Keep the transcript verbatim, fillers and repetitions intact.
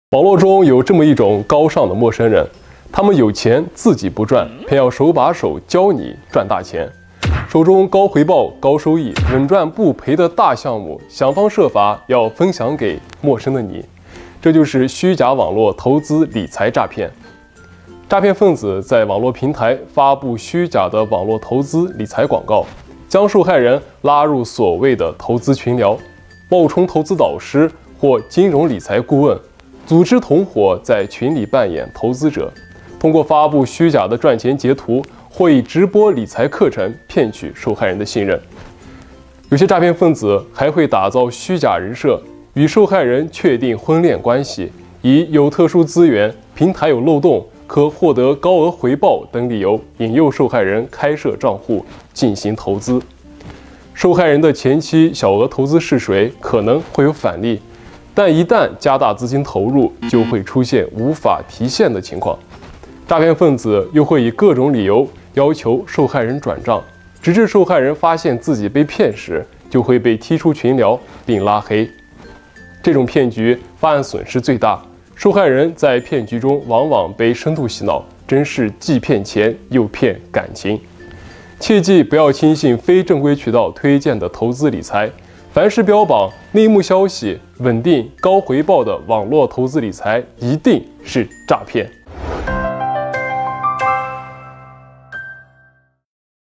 网络中有这么一种高尚的陌生人，他们有钱自己不赚，偏要手把手教你赚大钱。手中高回报、高收益、稳赚不赔的大项目，想方设法要分享给陌生的你。这就是虚假网络投资理财诈骗。诈骗分子在网络平台发布虚假的网络投资理财广告，将受害人拉入所谓的投资群聊，冒充投资导师或金融理财顾问。 组织同伙在群里扮演投资者，通过发布虚假的赚钱截图，或以直播理财课程骗取受害人的信任。有些诈骗分子还会打造虚假人设，与受害人确定婚恋关系，以有特殊资源、平台有漏洞、可获得高额回报等理由，引诱受害人开设账户进行投资。受害人的前期小额投资试水可能会有返利。 但一旦加大资金投入，就会出现无法提现的情况。诈骗分子又会以各种理由要求受害人转账，直至受害人发现自己被骗时，就会被踢出群聊并拉黑。这种骗局发案损失最大，受害人在骗局中往往被深度洗脑，真是既骗钱又骗感情。切记不要轻信非正规渠道推荐的投资理财。 凡是标榜内幕消息、稳定高回报的网络投资理财，一定是诈骗。